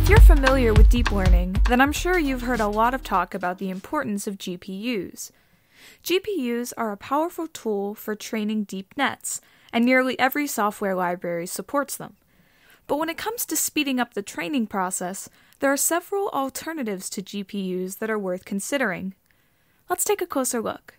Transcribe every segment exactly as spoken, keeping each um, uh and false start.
you're familiar with deep learning, then I'm sure you've heard a lot of talk about the importance of G P Us. G P Us are a powerful tool for training deep nets, and nearly every software library supports them. But when it comes to speeding up the training process, there are several alternatives to G P Us that are worth considering. Let's take a closer look.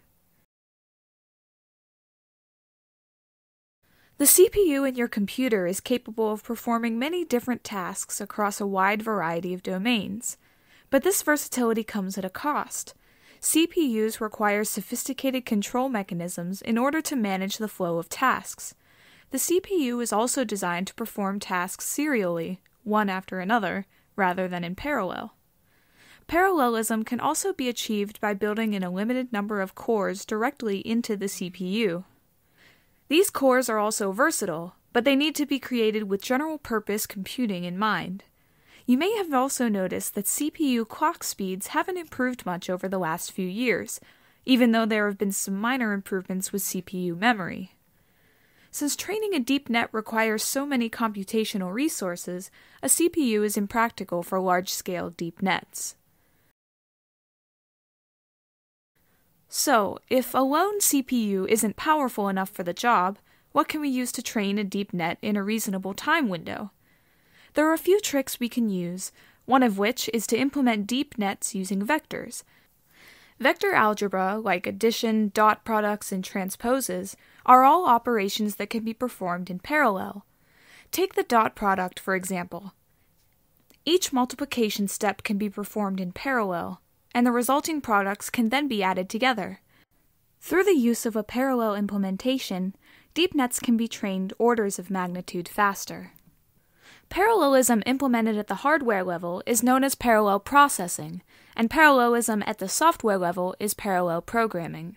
The C P U in your computer is capable of performing many different tasks across a wide variety of domains. But this versatility comes at a cost. C P Us require sophisticated control mechanisms in order to manage the flow of tasks. The C P U is also designed to perform tasks serially, one after another, rather than in parallel. Parallelism can also be achieved by building in a limited number of cores directly into the C P U. These cores are also versatile, but they need to be created with general-purpose computing in mind. You may have also noticed that C P U clock speeds haven't improved much over the last few years, even though there have been some minor improvements with C P U memory. Since training a deep net requires so many computational resources, a C P U is impractical for large-scale deep nets. So, if a lone C P U isn't powerful enough for the job, what can we use to train a deep net in a reasonable time window? There are a few tricks we can use, one of which is to implement deep nets using vectors. Vector algebra, like addition, dot products, and transposes, are all operations that can be performed in parallel. Take the dot product, for example. Each multiplication step can be performed in parallel, and the resulting products can then be added together. Through the use of a parallel implementation, deep nets can be trained orders of magnitude faster. Parallelism implemented at the hardware level is known as parallel processing, and parallelism at the software level is parallel programming.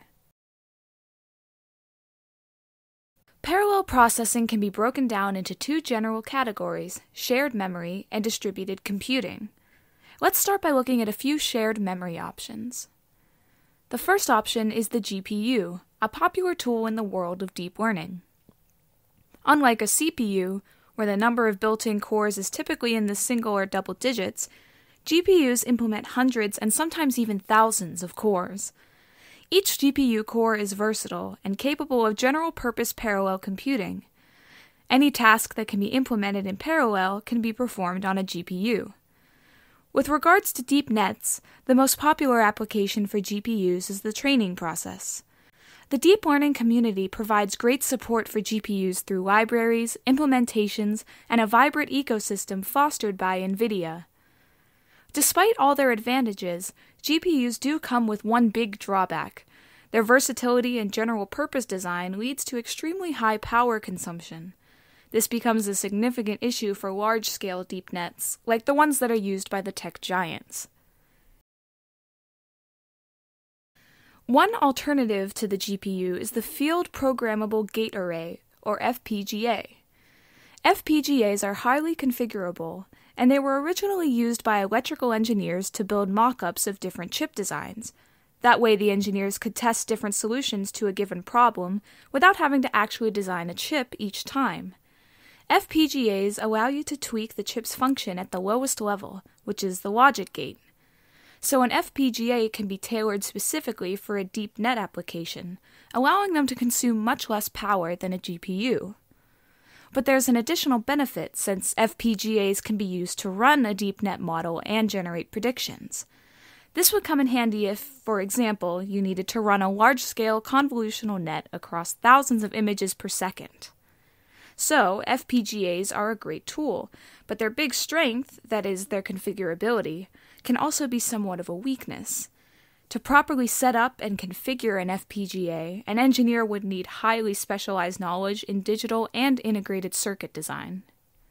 Parallel processing can be broken down into two general categories, shared memory and distributed computing. Let's start by looking at a few shared memory options. The first option is the G P U, a popular tool in the world of deep learning. Unlike a C P U, where the number of built-in cores is typically in the single or double digits, G P Us implement hundreds and sometimes even thousands of cores. Each G P U core is versatile and capable of general-purpose parallel computing. Any task that can be implemented in parallel can be performed on a G P U. With regards to deep nets, the most popular application for G P Us is the training process. The deep learning community provides great support for G P Us through libraries, implementations, and a vibrant ecosystem fostered by NVIDIA. Despite all their advantages, G P Us do come with one big drawback. Their versatility and general-purpose design leads to extremely high power consumption. This becomes a significant issue for large-scale deep nets, like the ones that are used by the tech giants. One alternative to the G P U is the Field Programmable Gate Array, or F P G A. F P G As are highly configurable, and they were originally used by electrical engineers to build mock-ups of different chip designs. That way the engineers could test different solutions to a given problem without having to actually design a chip each time. F P G As allow you to tweak the chip's function at the lowest level, which is the logic gate. So an F P G A can be tailored specifically for a deep net application, allowing them to consume much less power than a G P U. But there's an additional benefit since F P G As can be used to run a deep net model and generate predictions. This would come in handy if, for example, you needed to run a large-scale convolutional net across thousands of images per second. So, F P G As are a great tool, but their big strength, that is, their configurability, can also be somewhat of a weakness. To properly set up and configure an F P G A, an engineer would need highly specialized knowledge in digital and integrated circuit design.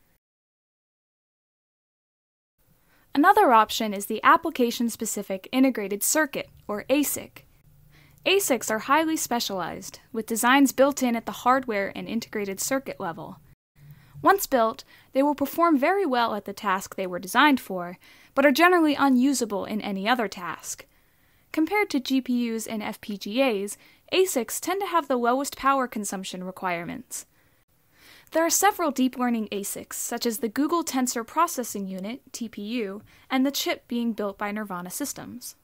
Another option is the Application-Specific Integrated Circuit, or A S I C. A S I Cs are highly specialized, with designs built in at the hardware and integrated circuit level. Once built, they will perform very well at the task they were designed for, but are generally unusable in any other task. Compared to G P Us and F P G As, A S I Cs tend to have the lowest power consumption requirements. There are several deep learning A S I Cs, such as the Google Tensor Processing Unit, T P U, and the chip being built by Nirvana Systems.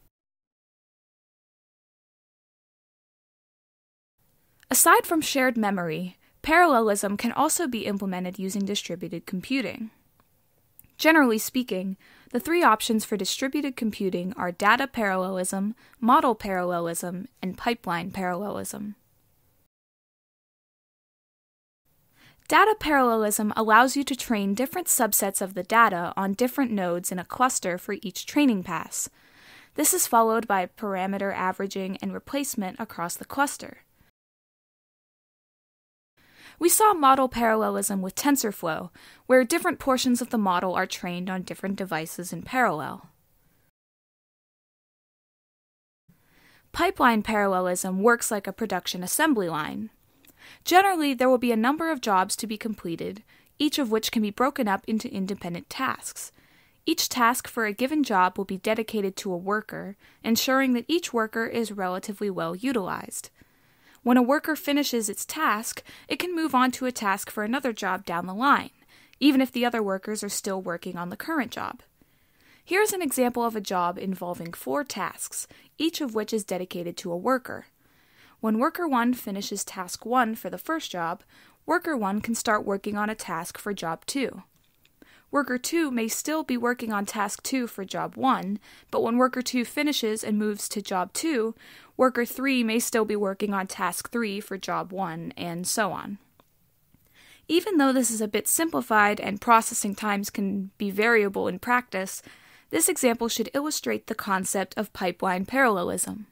Aside from shared memory, parallelism can also be implemented using distributed computing. Generally speaking, the three options for distributed computing are data parallelism, model parallelism, and pipeline parallelism. Data parallelism allows you to train different subsets of the data on different nodes in a cluster for each training pass. This is followed by parameter averaging and replacement across the cluster. We saw model parallelism with TensorFlow, where different portions of the model are trained on different devices in parallel. Pipeline parallelism works like a production assembly line. Generally, there will be a number of jobs to be completed, each of which can be broken up into independent tasks. Each task for a given job will be dedicated to a worker, ensuring that each worker is relatively well utilized. When a worker finishes its task, it can move on to a task for another job down the line, even if the other workers are still working on the current job. Here's an example of a job involving four tasks, each of which is dedicated to a worker. When worker one finishes task one for the first job, worker one can start working on a task for job two. Worker two may still be working on task two for job one, but when worker two finishes and moves to job two, worker three may still be working on task three for job one, and so on. Even though this is a bit simplified and processing times can be variable in practice, this example should illustrate the concept of pipeline parallelism.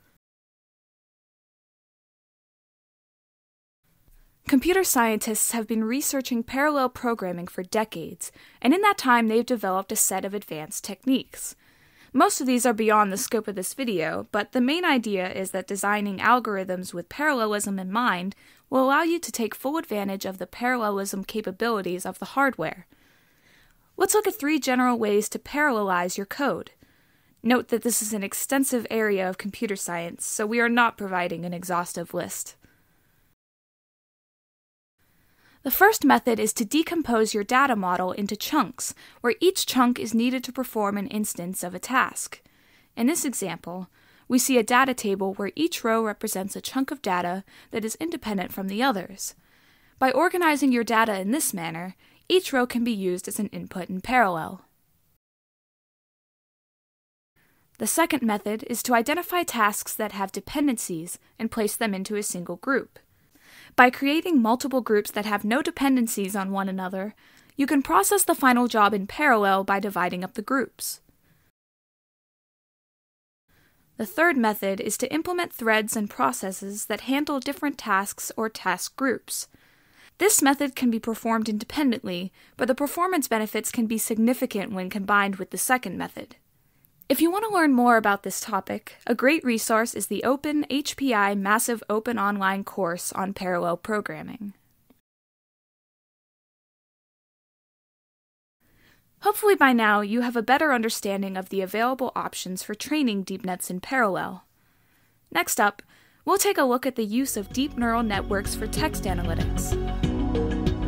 Computer scientists have been researching parallel programming for decades, and in that time they've developed a set of advanced techniques. Most of these are beyond the scope of this video, but the main idea is that designing algorithms with parallelism in mind will allow you to take full advantage of the parallelism capabilities of the hardware. Let's look at three general ways to parallelize your code. Note that this is an extensive area of computer science, so we are not providing an exhaustive list. The first method is to decompose your data model into chunks, where each chunk is needed to perform an instance of a task. In this example, we see a data table where each row represents a chunk of data that is independent from the others. By organizing your data in this manner, each row can be used as an input in parallel. The second method is to identify tasks that have dependencies and place them into a single group. By creating multiple groups that have no dependencies on one another, you can process the final job in parallel by dividing up the groups. The third method is to implement threads and processes that handle different tasks or task groups. This method can be performed independently, but the performance benefits can be significant when combined with the second method. If you want to learn more about this topic, a great resource is the Open H P I Massive Open Online course on parallel programming. Hopefully by now you have a better understanding of the available options for training deep nets in parallel. Next up, we'll take a look at the use of deep neural networks for text analytics.